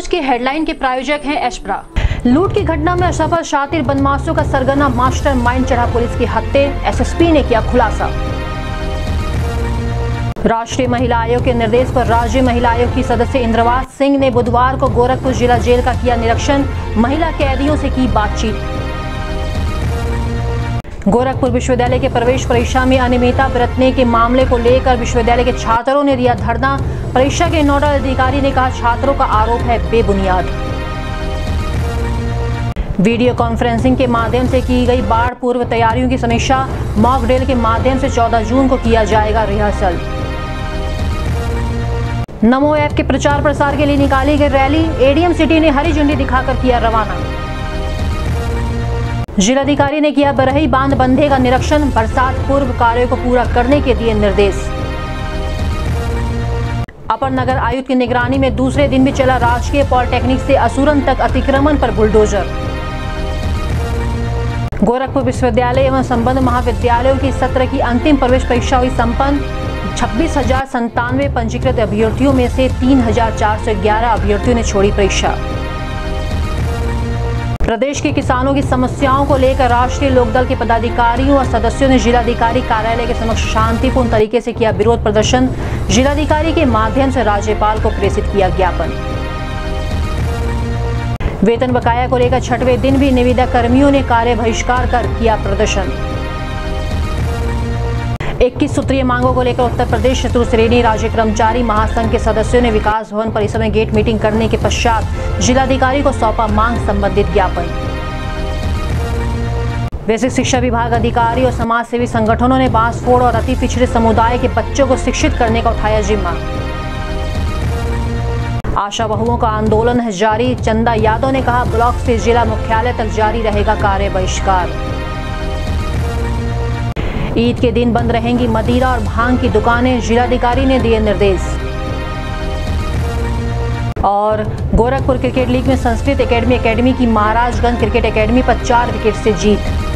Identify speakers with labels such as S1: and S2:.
S1: की हेडलाइन के प्रायोजक हैं एशप्रा। लूट की घटना में असफल शातिर बदमाशों का सरगना मास्टरमाइंड चढ़ा पुलिस की हत्थे, एसएसपी ने किया खुलासा। राष्ट्रीय महिला आयोग के निर्देश पर राज्य महिला आयोग की सदस्य इंद्रवास सिंह ने बुधवार को गोरखपुर जिला जेल का किया निरीक्षण, महिला कैदियों से की बातचीत। गोरखपुर विश्वविद्यालय के प्रवेश परीक्षा में अनियमितता बरतने के मामले को लेकर विश्वविद्यालय के छात्रों ने दिया धरना। परीक्षा के नोडल अधिकारी ने कहा छात्रों का आरोप है बेबुनियाद। वीडियो कॉन्फ्रेंसिंग के माध्यम से की गई बाढ़ पूर्व तैयारियों की समीक्षा, मॉक ड्रिल के माध्यम से 14 जून को किया जाएगा रिहर्सल। नमो ऐप के प्रचार प्रसार के लिए निकाली गई रैली, एडीएम सिटी ने हरी झंडी दिखाकर किया रवाना। जिलाधिकारी ने किया बरही बांध बंधे का निरीक्षण, बरसात पूर्व कार्यों को पूरा करने के दिए निर्देश। अपर नगर आयुक्त की निगरानी में दूसरे दिन भी चला राजकीय पॉलिटेक्निक से असुरन तक अतिक्रमण पर बुलडोजर। गोरखपुर विश्वविद्यालय एवं संबद्ध महाविद्यालयों की सत्र की अंतिम प्रवेश परीक्षा हुई संपन्न। 26,097 पंजीकृत अभ्यर्थियों में से 3,411 अभ्यर्थियों ने छोड़ी परीक्षा। प्रदेश के किसानों की समस्याओं को लेकर राष्ट्रीय लोकदल के पदाधिकारियों और सदस्यों ने जिलाधिकारी कार्यालय के समक्ष शांतिपूर्ण तरीके से किया विरोध प्रदर्शन। जिलाधिकारी के माध्यम से राज्यपाल को प्रेषित किया ज्ञापन। वेतन बकाया को लेकर 6वें दिन भी निविदा कर्मियों ने कार्य बहिष्कार कर किया प्रदर्शन। 21 सूत्रीय मांगों को लेकर उत्तर प्रदेश चतुर्थ श्रेणी राज्य कर्मचारी महासंघ के सदस्यों ने विकास भवन परिसर में गेट मीटिंग करने के पश्चात जिलाधिकारी को सौंपा मांग संबंधित ज्ञापन। बेसिक शिक्षा विभाग अधिकारी और समाज सेवी संगठनों ने बांसफोड़ और अति पिछड़े समुदाय के बच्चों को शिक्षित करने का उठाया जिम्मा। आशा बहुओं का आंदोलन है जारी, चंदा यादव ने कहा ब्लॉक से जिला मुख्यालय तक जारी रहेगा कार्य बहिष्कार। ईद के दिन बंद रहेंगी मदिरा और भांग की दुकानें, जिलाधिकारी ने दिए निर्देश। और गोरखपुर क्रिकेट लीग में संस्कृत एकेडमी की महाराजगंज क्रिकेट एकेडमी पर 4 विकेट से जीत।